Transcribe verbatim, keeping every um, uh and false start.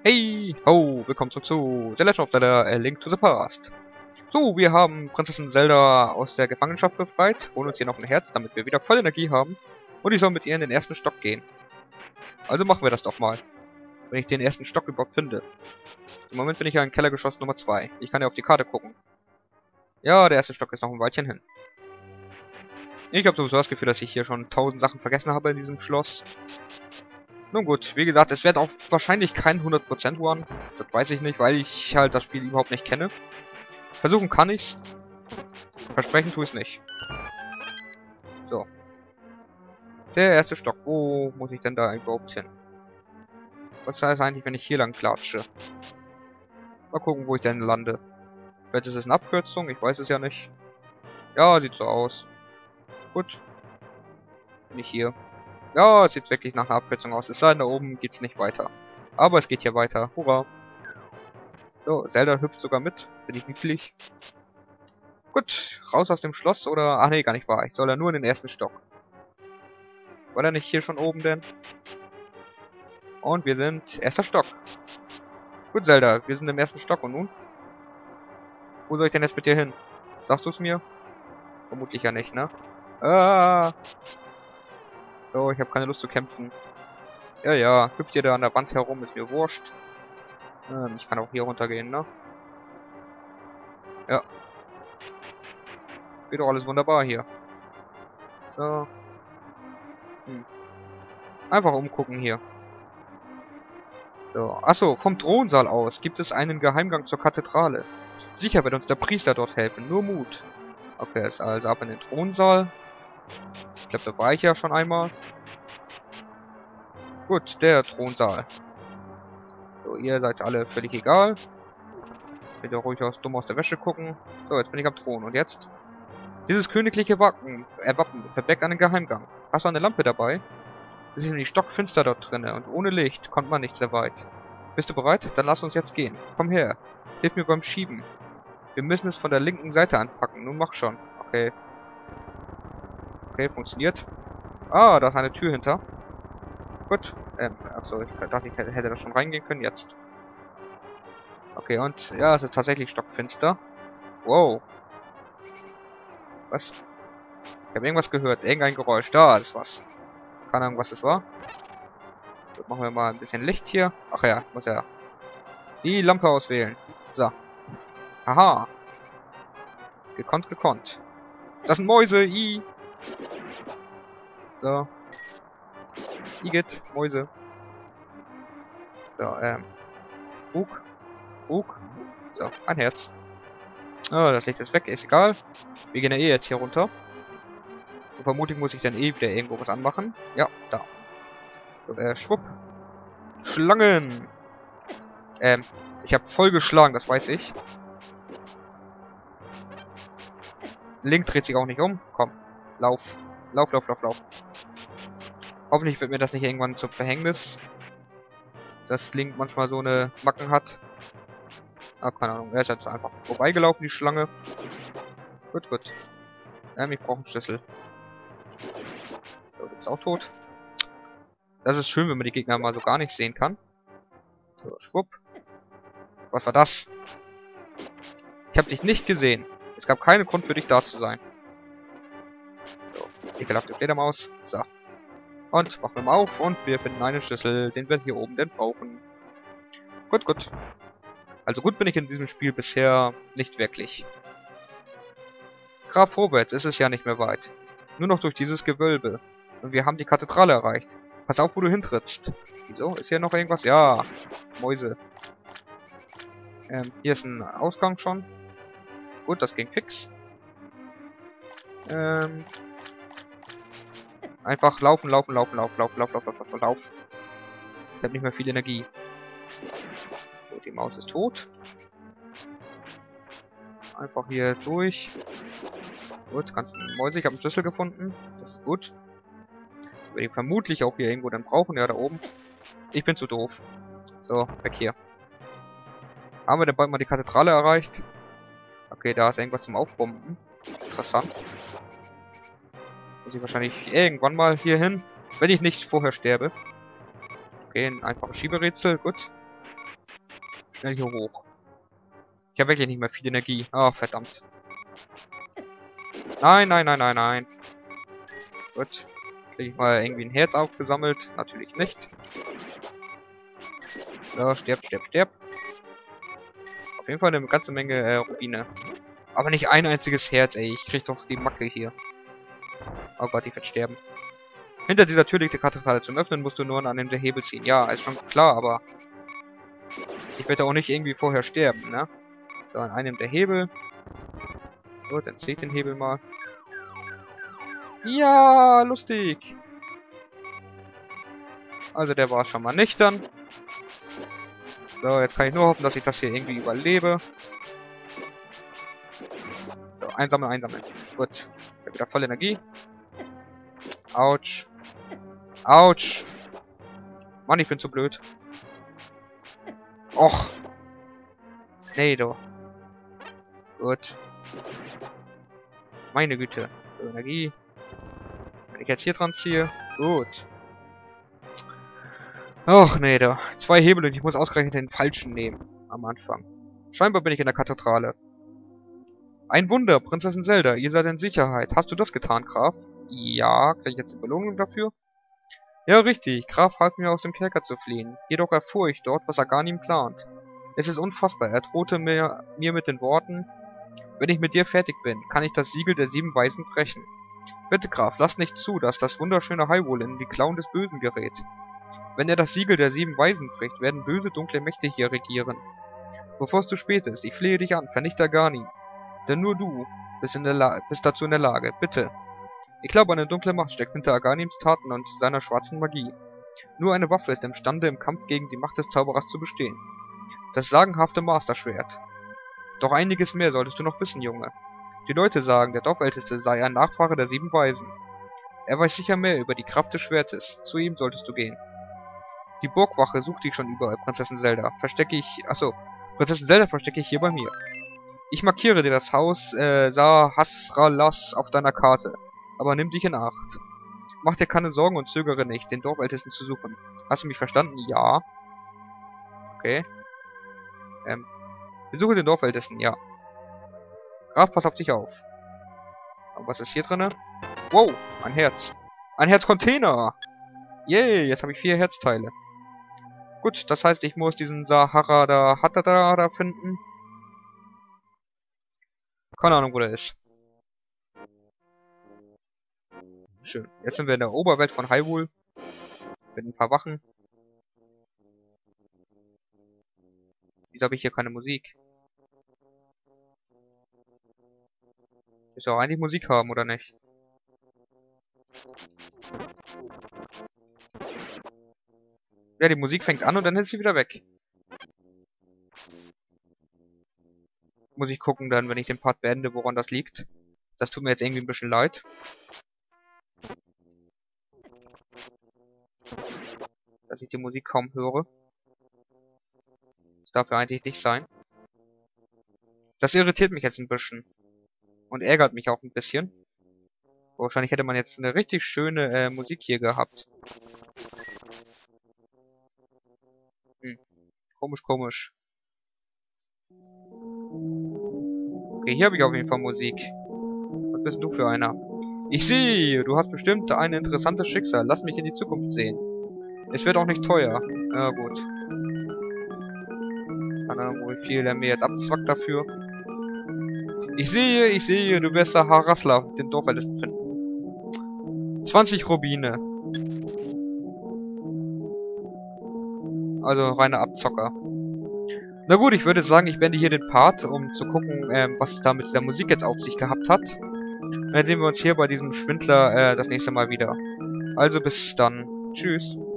Hey, ho, willkommen zurück zu The Legend of Zelda: A Link to the Past. So, wir haben Prinzessin Zelda aus der Gefangenschaft befreit, holen uns hier noch ein Herz, damit wir wieder voll Energie haben. Und ich soll mit ihr in den ersten Stock gehen. Also machen wir das doch mal. Wenn ich den ersten Stock überhaupt finde. Im Moment bin ich ja in Kellergeschoss Nummer zwei. Ich kann ja auf die Karte gucken. Ja, der erste Stock ist noch ein Weilchen hin. Ich habe sowieso das Gefühl, dass ich hier schon tausend Sachen vergessen habe in diesem Schloss. Nun gut, wie gesagt, es wird auch wahrscheinlich kein hundert Prozent One. Das weiß ich nicht, weil ich halt das Spiel überhaupt nicht kenne. Versuchen kann ich's. Versprechen tue ich's nicht. So. Der erste Stock. Wo muss ich denn da überhaupt hin? Was heißt eigentlich, wenn ich hier lang klatsche? Mal gucken, wo ich denn lande. Vielleicht ist es eine Abkürzung, ich weiß es ja nicht. Ja, sieht so aus. Gut. Bin ich hier. Ja, es sieht wirklich nach einer Abkürzung aus. Es sei denn, da oben geht's nicht weiter. Aber es geht hier weiter. Hurra. So, Zelda hüpft sogar mit. Bin ich niedlich. Gut, raus aus dem Schloss oder... Ach nee, gar nicht wahr. Ich soll ja nur in den ersten Stock. War der nicht hier schon oben denn? Und wir sind erster Stock. Gut, Zelda, wir sind im ersten Stock. Und nun? Wo soll ich denn jetzt mit dir hin? Sagst du es mir? Vermutlich ja nicht, ne? Ah! So, ich habe keine Lust zu kämpfen. Ja, ja, hüpft ihr da an der Wand herum, ist mir wurscht. Ähm, ich kann auch hier runtergehen, ne? Ja. Geht doch alles wunderbar hier. So. Hm. Einfach umgucken hier. So. Achso, vom Thronsaal aus gibt es einen Geheimgang zur Kathedrale. Sicher wird uns der Priester dort helfen, nur Mut. Okay, jetzt also ab in den Thronsaal. Ich glaube, da war ich ja schon einmal. Gut, der Thronsaal. So, ihr seid alle völlig egal. Könnt ihr ruhig aus dumm aus der Wäsche gucken. So, jetzt bin ich am Thron. Und jetzt? Dieses königliche Wappen, äh, Wappen verbirgt einen Geheimgang. Hast du eine Lampe dabei? Es ist nämlich stockfinster dort drinne und ohne Licht kommt man nicht sehr weit. Bist du bereit? Dann lass uns jetzt gehen. Komm her. Hilf mir beim Schieben. Wir müssen es von der linken Seite anpacken. Nun mach schon. Okay. Okay, funktioniert. Ah, da ist eine Tür hinter. Gut. Ähm, achso, ich dachte, ich hätte da schon reingehen können. Jetzt. Okay, und ja, es ist tatsächlich stockfinster. Wow. Was? Ich habe irgendwas gehört. Irgendein Geräusch. Da ist was. Keine Ahnung, was das war. Gut, machen wir mal ein bisschen Licht hier. Ach ja, muss ja die Lampe auswählen. So. Aha. Gekonnt, gekonnt. Das sind Mäuse. I. So. Igitt. Mäuse. So, ähm. Bug. Bug. So, ein Herz. Oh, das Licht ist weg. Ist egal. Wir gehen ja eh jetzt hier runter. Und vermutlich muss ich dann eh wieder irgendwo was anmachen. Ja, da. So, äh, schwupp. Schlangen. Ähm, ich habe voll geschlagen, das weiß ich. Link dreht sich auch nicht um. Komm, lauf. Lauf, lauf, lauf, lauf. Hoffentlich wird mir das nicht irgendwann zum Verhängnis. Dass Link manchmal so eine Macken hat. Ah, keine Ahnung. Er ist jetzt einfach vorbeigelaufen, die Schlange. Gut, gut. Ähm, ich brauche einen Schlüssel. So, du bist auch tot. Das ist schön, wenn man die Gegner mal so gar nicht sehen kann. So, schwupp. Was war das? Ich habe dich nicht gesehen. Es gab keinen Grund für dich da zu sein. So, ekelhafte Fledermaus. So. Und machen wir mal auf und wir finden einen Schlüssel, den wir hier oben denn brauchen. Gut, gut. Also gut bin ich in diesem Spiel bisher nicht wirklich. Grab vorwärts ist es ja nicht mehr weit. Nur noch durch dieses Gewölbe. Und wir haben die Kathedrale erreicht. Pass auf, wo du hintrittst. Wieso? Ist hier noch irgendwas? Ja. Mäuse. Ähm, hier ist ein Ausgang schon. Gut, das ging fix. Ähm. Einfach laufen, laufen, laufen, laufen, laufen, laufen, laufen, laufen, laufen. Ich habe nicht mehr viel Energie. Gut, die Maus ist tot. Einfach hier durch. Gut, ganzen Mäuse. Ich habe einen Schlüssel gefunden. Das ist gut. Wir den vermutlich auch hier irgendwo dann brauchen. Ja, da oben. Ich bin zu doof. So, weg hier. Haben wir denn bald mal die Kathedrale erreicht? Okay, da ist irgendwas zum Aufbomben. Interessant. Muss ich wahrscheinlich irgendwann mal hier hin. Wenn ich nicht vorher sterbe. Okay, ein einfaches Schieberätsel. Gut. Schnell hier hoch. Ich habe wirklich nicht mehr viel Energie. Ah, verdammt. Nein, nein, nein, nein, nein. Gut. Kriege ich mal irgendwie ein Herz aufgesammelt? Natürlich nicht. So, stirb, stirb, stirb. Auf jeden Fall eine ganze Menge äh, Rubine. Aber nicht ein einziges Herz, ey. Ich krieg doch die Macke hier. Oh Gott, ich werde sterben. Hinter dieser Tür liegt die Kathedrale. Zum Öffnen musst du nur an einem der Hebel ziehen. Ja, ist schon klar, aber ich werde auch nicht irgendwie vorher sterben, ne? So, an einem der Hebel. Gut, dann zieht den Hebel mal. Ja, lustig. Also der war schon mal nüchtern. So, jetzt kann ich nur hoffen, dass ich das hier irgendwie überlebe. So, einsammeln, einsammeln. Gut. Ich habe wieder voll Energie. Autsch. Autsch. Mann, ich bin zu blöd. Och. Nee, doch. Gut. Meine Güte. So, Energie. Wenn ich jetzt hier dran ziehe. Gut. Och, nee, da. Zwei Hebel und ich muss ausgerechnet den falschen nehmen. Am Anfang. Scheinbar bin ich in der Kathedrale. Ein Wunder, Prinzessin Zelda. Ihr seid in Sicherheit. Hast du das getan, Graf? Ja, kriege ich jetzt eine Belohnung dafür? Ja, richtig. Graf half mir aus dem Kerker zu fliehen. Jedoch erfuhr ich dort, was Aghanim plant. Es ist unfassbar. Er drohte mir, mir mit den Worten: Wenn ich mit dir fertig bin, kann ich das Siegel der sieben Weisen brechen. Bitte, Graf, lass nicht zu, dass das wunderschöne Hyrule in die Klauen des Bösen gerät. Wenn er das Siegel der sieben Weisen bricht, werden böse, dunkle Mächte hier regieren. Bevor es zu spät ist, ich flehe dich an, vernichte Aghanim. Denn nur du bist, in der La bist dazu in der Lage. Bitte. Ich glaube, eine dunkle Macht steckt hinter Aghanims Taten und seiner schwarzen Magie. Nur eine Waffe ist imstande, im Kampf gegen die Macht des Zauberers zu bestehen. Das sagenhafte Masterschwert. Doch einiges mehr solltest du noch wissen, Junge. Die Leute sagen, der Dorfälteste sei ein Nachfahre der sieben Weisen. Er weiß sicher mehr über die Kraft des Schwertes. Zu ihm solltest du gehen. Die Burgwache sucht dich schon überall, Prinzessin Zelda. Verstecke ich... Achso. Prinzessin Zelda verstecke ich hier bei mir. Ich markiere dir das Haus äh, Sahasralas auf deiner Karte. Aber nimm dich in Acht. Mach dir keine Sorgen und zögere nicht, den Dorfältesten zu suchen. Hast du mich verstanden? Ja. Okay. Ähm. Besuche den Dorfältesten, ja. Graf, pass auf dich auf. Aber was ist hier drinne? Wow, ein Herz. Ein Herzcontainer! Yay, jetzt habe ich vier Herzteile. Gut, das heißt, ich muss diesen Sahara da Hatata da finden. Keine Ahnung, wo der ist. Schön. Jetzt sind wir in der Oberwelt von Hyrule. Mit ein paar Wachen. Wieso habe ich hier keine Musik? Ich soll auch eigentlich Musik haben, oder nicht? Ja, die Musik fängt an und dann ist sie wieder weg. Muss ich gucken dann, wenn ich den Part beende, woran das liegt. Das tut mir jetzt irgendwie ein bisschen leid. Dass ich die Musik kaum höre. Das darf ja eigentlich nicht sein. Das irritiert mich jetzt ein bisschen. Und ärgert mich auch ein bisschen. Wahrscheinlich hätte man jetzt eine richtig schöne äh, Musik hier gehabt. Hm. Komisch, komisch. Okay, hier habe ich auf jeden Fall Musik. Was bist du für einer? Ich sehe, du hast bestimmt ein interessantes Schicksal. Lass mich in die Zukunft sehen. Es wird auch nicht teuer. Ja, gut. Keine Ahnung, wie viel er mir jetzt abzwackt dafür. Ich sehe, ich sehe, du wirst Sahasrala, den Dorfältesten, finden. zwanzig Rubine. Also reine Abzocker. Na gut, ich würde sagen, ich beende hier den Part, um zu gucken, ähm, was es da mit der Musik jetzt auf sich gehabt hat. Und dann sehen wir uns hier bei diesem Schwindler äh, das nächste Mal wieder. Also bis dann. Tschüss.